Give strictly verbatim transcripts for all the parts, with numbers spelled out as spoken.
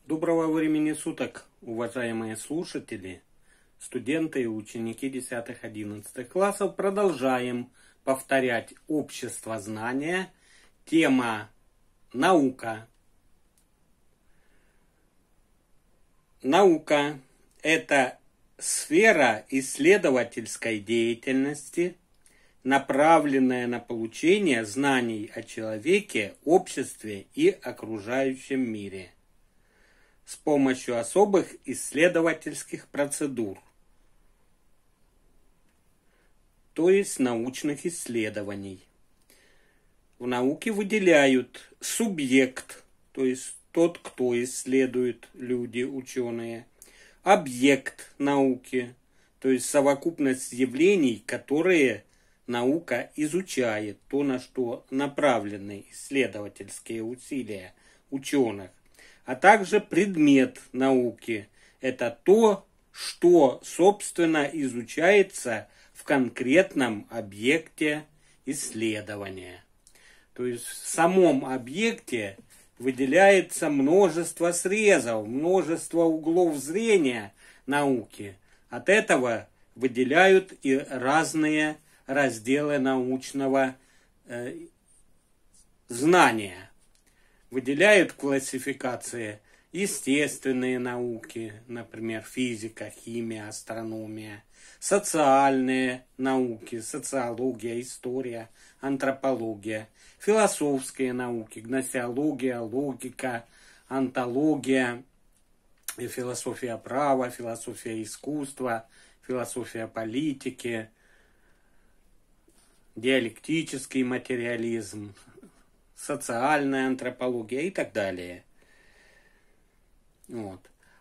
Доброго времени суток, уважаемые слушатели, студенты и ученики десятых-одиннадцатых классов. Продолжаем повторять общество знания. Тема наука. Наука – это сфера исследовательской деятельности, направленная на получение знаний о человеке, обществе и окружающем мире с помощью особых исследовательских процедур, то есть научных исследований. В науке выделяют субъект, то есть тот, кто исследует, люди, ученые, объект науки, то есть совокупность явлений, которые наука изучает, то, на что направлены исследовательские усилия ученых, а также предмет науки. Это то, что, собственно, изучается в конкретном объекте исследования. То есть в самом объекте выделяется множество срезов, множество углов зрения науки. От этого выделяют и разные разделы научного э, знания. Выделяют классификации естественные науки, например, физика, химия, астрономия, социальные науки, социология, история, антропология, философские науки, гносеология, логика, онтология, философия права, философия искусства, философия политики, диалектический материализм, социальная антропология и так далее. Вот.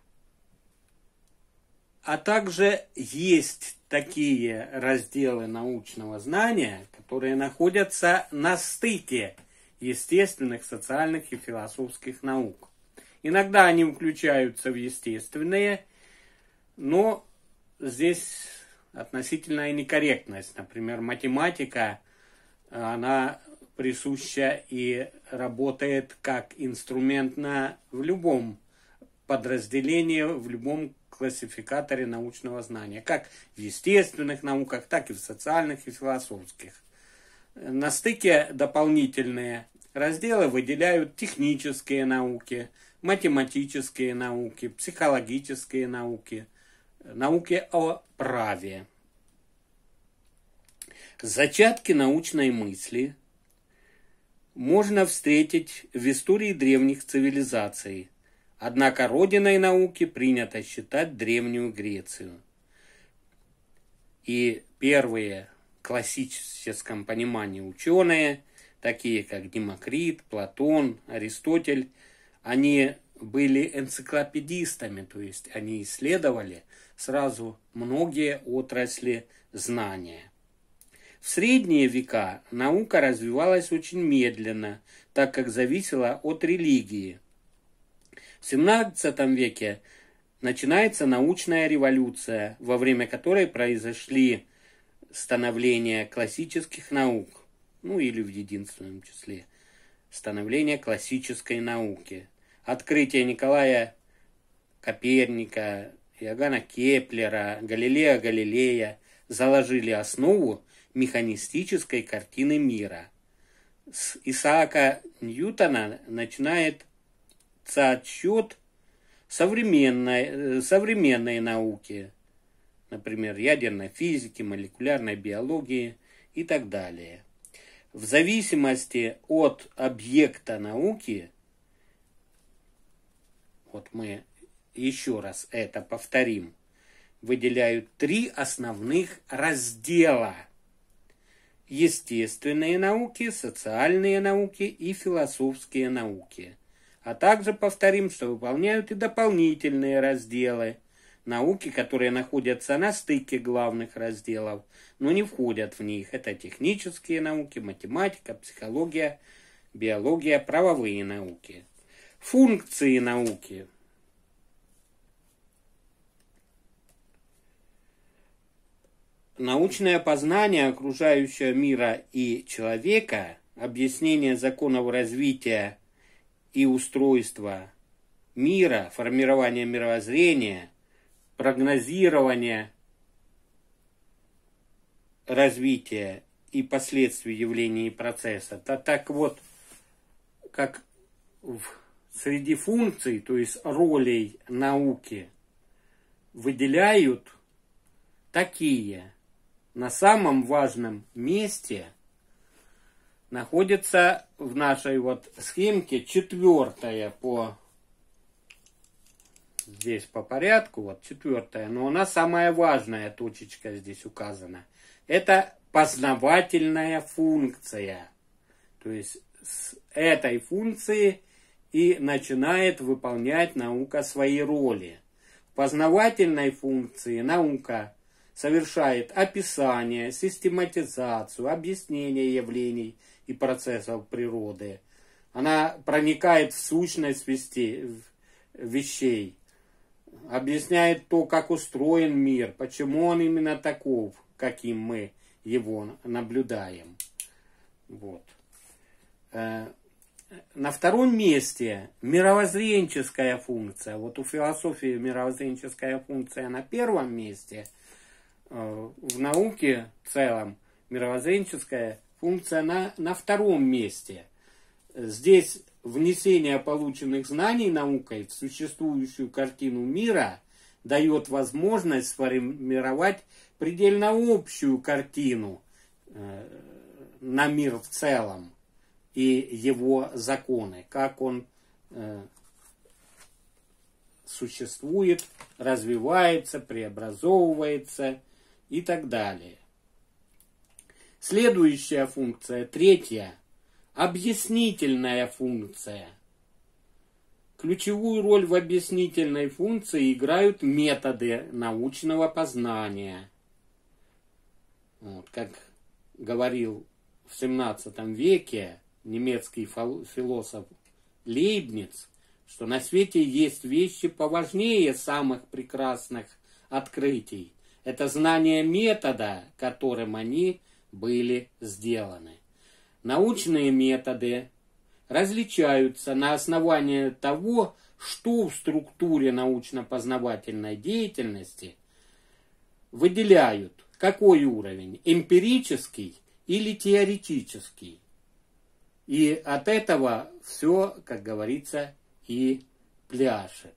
А также есть такие разделы научного знания, которые находятся на стыке естественных, социальных и философских наук. Иногда они включаются в естественные, но здесь относительная некорректность. Например, математика, она присуща и работает как инструмент на, в любом подразделении, в любом классификаторе научного знания, как в естественных науках, так и в социальных и философских. На стыке дополнительные разделы выделяют технические науки, математические науки, психологические науки, науки о праве. Зачатки научной мысли можно встретить в истории древних цивилизаций. Однако родиной науки принято считать Древнюю Грецию. И первые в классическом понимании ученые, такие как Демокрит, Платон, Аристотель, они были энциклопедистами, то есть они исследовали сразу многие отрасли знания. В средние века наука развивалась очень медленно, так как зависела от религии. В семнадцатом веке начинается научная революция, во время которой произошли становление классических наук, ну или в единственном числе становление классической науки. Открытие Николая Коперника, Иоганна Кеплера, Галилея Галилея заложили основу механистической картины мира. С Исаака Ньютона начинается отсчет современной, современной науки, например, ядерной физики, молекулярной биологии и так далее. В зависимости от объекта науки, вот мы еще раз это повторим, выделяют три основных раздела: естественные науки, социальные науки и философские науки. А также повторим, что выполняют и дополнительные разделы, науки, которые находятся на стыке главных разделов, но не входят в них. Это технические науки, математика, психология, биология, правовые науки. Функции науки. Научное познание окружающего мира и человека, объяснение законов развития и устройства мира, формирования мировоззрения, прогнозирования развития и последствий явлений и процесса. То так вот, как в, среди функций, то есть ролей науки, выделяют такие. На самом важном месте находится в нашей вот схемке четвертая по здесь по порядку, вот четвертая, но она самая важная точечка здесь указана. Это познавательная функция. То есть с этой функции и начинает выполнять наука свои роли. В познавательной функции наука совершает описание, систематизацию, объяснение явлений и процессов природы. Она проникает в сущность вещей, объясняет то, как устроен мир, почему он именно таков, каким мы его наблюдаем. Вот. На втором месте мировоззренческая функция. Вот у философии мировоззренческая функция на первом месте. В науке в целом мировоззренческая функция на, на втором месте. Здесь внесение полученных знаний наукой в существующую картину мира дает возможность сформировать предельно общую картину э, на мир в целом и его законы, как он э, существует, развивается, преобразовывается и так далее. Следующая функция, третья, объяснительная функция. Ключевую роль в объяснительной функции играют методы научного познания. Вот, как говорил в семнадцатом веке немецкий философ Лейбниц, что на свете есть вещи поважнее самых прекрасных открытий. Это знание метода, которым они были сделаны. Научные методы различаются на основании того, что в структуре научно-познавательной деятельности выделяют, какой уровень, эмпирический или теоретический. И от этого все, как говорится, и пляшет.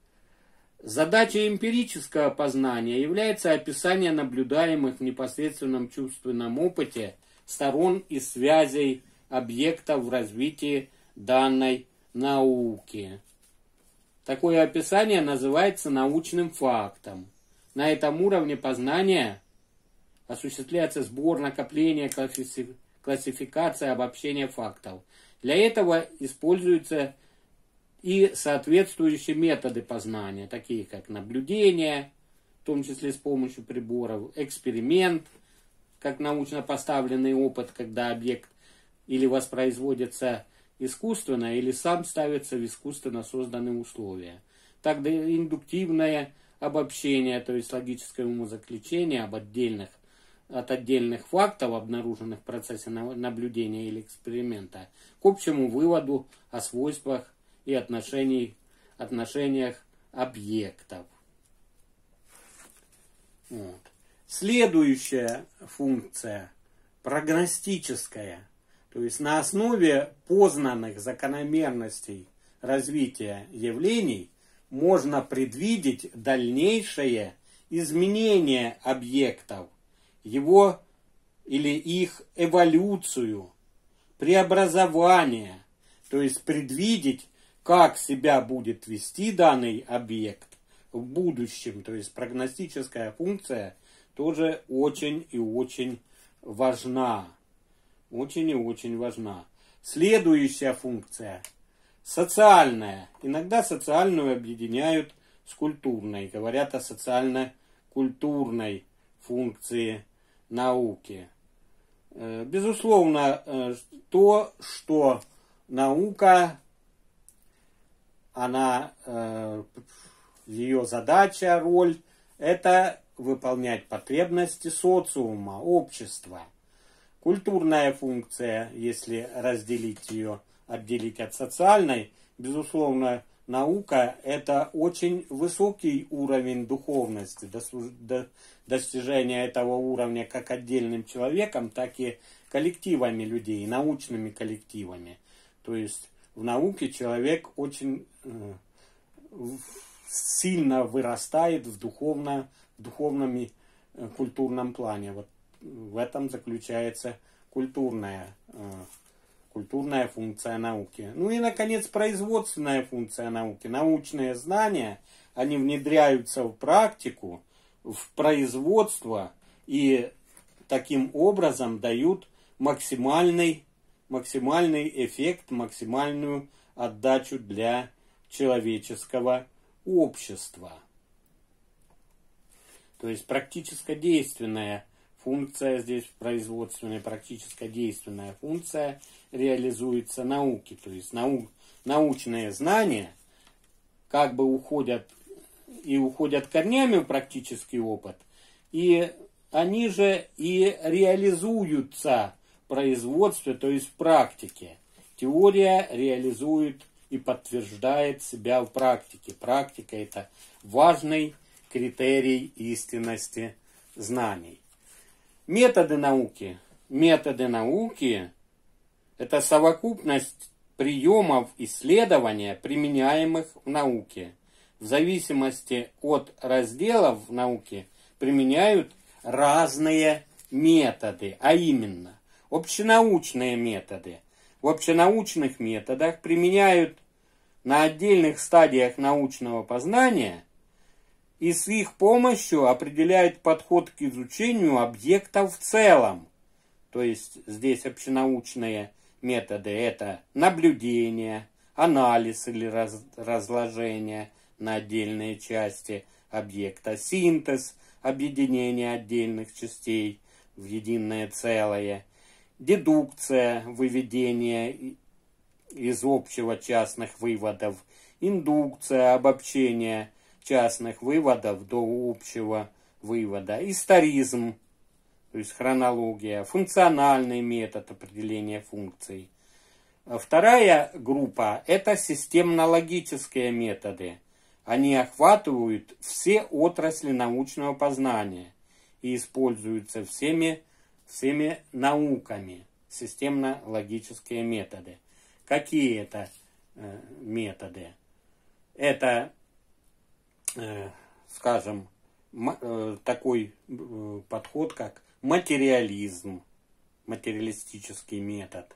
Задачей эмпирического познания является описание наблюдаемых в непосредственном чувственном опыте сторон и связей объектов в развитии данной науки. Такое описание называется научным фактом. На этом уровне познания осуществляется сбор, накопление, классификация, обобщение фактов. Для этого используются и соответствующие методы познания, такие как наблюдение, в том числе с помощью приборов, эксперимент, как научно поставленный опыт, когда объект или воспроизводится искусственно, или сам ставится в искусственно созданные условия. Тогда индуктивное обобщение, то есть логическое умозаключение об отдельных, от отдельных фактов, обнаруженных в процессе наблюдения или эксперимента, к общему выводу о свойствах и отношениях, отношениях объектов. Вот. Следующая функция, прогностическая, то есть на основе познанных закономерностей развития явлений можно предвидеть дальнейшее изменение объектов, его или их эволюцию, преобразование, то есть предвидеть, как себя будет вести данный объект в будущем. То есть прогностическая функция тоже очень и очень важна. Очень и очень важна. Следующая функция – социальная. Иногда социальную объединяют с культурной. Говорят о социально-культурной функции науки. Безусловно, то, что наука, она, ее задача, роль – это выполнять потребности социума, общества. Культурная функция, если разделить ее, отделить от социальной, безусловно, наука – это очень высокий уровень духовности, достижения этого уровня как отдельным человеком, так и коллективами людей, научными коллективами. То есть в науке человек очень э, сильно вырастает в, духовно, в духовном и э, культурном плане. Вот в этом заключается культурная, э, культурная функция науки. Ну и, наконец, производственная функция науки. Научные знания, они внедряются в практику, в производство и таким образом дают максимальный, максимальный эффект, максимальную отдачу для человеческого общества. То есть практически-действенная функция здесь, производственная, практически-действенная функция реализуется науки. То есть нау, научные знания как бы уходят и уходят корнями в практический опыт, и они же и реализуются в производстве, то есть в практике. Теория реализует и подтверждает себя в практике. Практика – это важный критерий истинности знаний. Методы науки. Методы науки – это совокупность приемов исследования, применяемых в науке. В зависимости от разделов в науке применяют разные методы, а именно общенаучные методы. В общенаучных методах применяют на отдельных стадиях научного познания и с их помощью определяют подход к изучению объектов в целом. То есть здесь общенаучные методы – это наблюдение, анализ или раз, разложение на отдельные части объекта, синтез, объединение отдельных частей в единое целое, дедукция, выведение из общего частных выводов, индукция, обобщение частных выводов до общего вывода, историзм, то есть хронология, функциональный метод определения функций. Вторая группа – это системно-логические методы. Они охватывают все отрасли научного познания и используются всеми, всеми науками. Системно-логические методы. Какие это э, методы? Это, э, скажем, э, такой э, подход, как материализм, материалистический метод.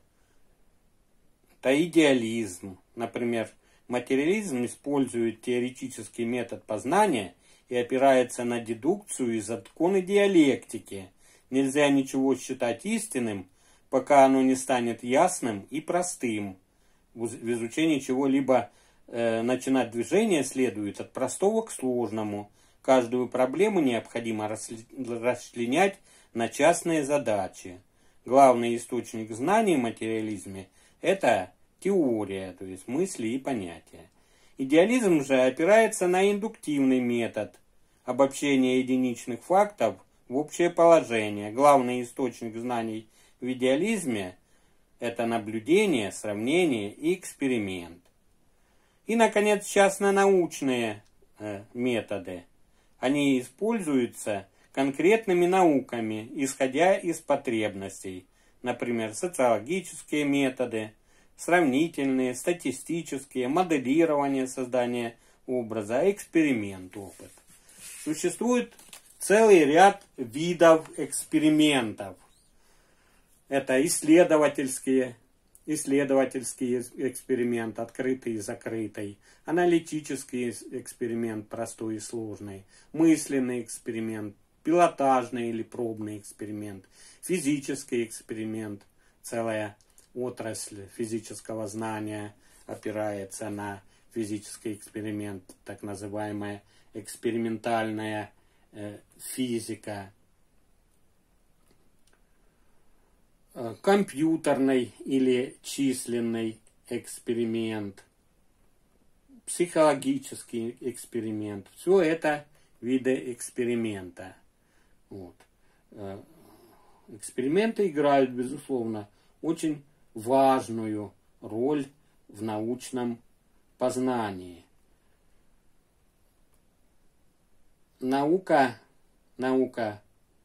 Это идеализм. Например, материализм использует теоретический метод познания и опирается на дедукцию и законы диалектики. Нельзя ничего считать истинным, пока оно не станет ясным и простым. В изучении чего-либо э, начинать движение следует от простого к сложному. Каждую проблему необходимо расчленять на частные задачи. Главный источник знаний в материализме – это теория, то есть мысли и понятия. Идеализм же опирается на индуктивный метод обобщения единичных фактов в общее положение. Главный источник знаний в идеализме – это наблюдение, сравнение и эксперимент. И, наконец, частно-научные э, методы. Они используются конкретными науками, исходя из потребностей. Например, социологические методы, сравнительные, статистические, моделирование создания образа, эксперимент, опыт. Существует целый ряд видов экспериментов. Это исследовательские, исследовательский эксперимент, открытый и закрытый, аналитический эксперимент, простой и сложный, мысленный эксперимент, пилотажный или пробный эксперимент, физический эксперимент, целая отрасль физического знания опирается на физический эксперимент, так называемая экспериментальная э, физика, э, компьютерный или численный эксперимент, психологический эксперимент. Все это виды эксперимента. Вот. Э, эксперименты играют, безусловно, очень важную роль в научном познании. Наука, наука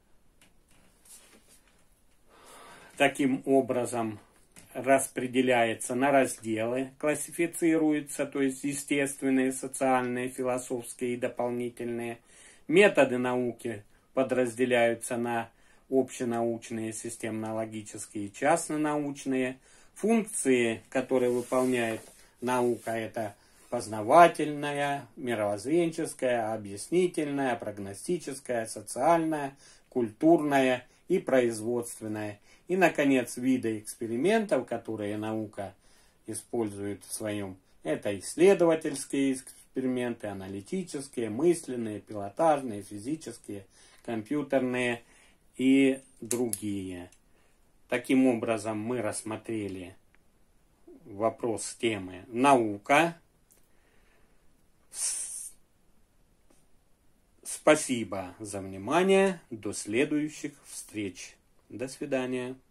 таким образом распределяется на разделы, классифицируется, то есть естественные, социальные, философские и дополнительные. Методы науки подразделяются на общенаучные, системно-логические и частно-научные. Функции, которые выполняет наука, это познавательная, мировоззренческая, объяснительная, прогностическая, социальная, культурная и производственная. И, наконец, виды экспериментов, которые наука использует в своем, это исследовательские эксперименты, аналитические, мысленные, пилотажные, физические, компьютерные и другие. Таким образом, мы рассмотрели вопрос темы «Наука». Спасибо за внимание. До следующих встреч. До свидания.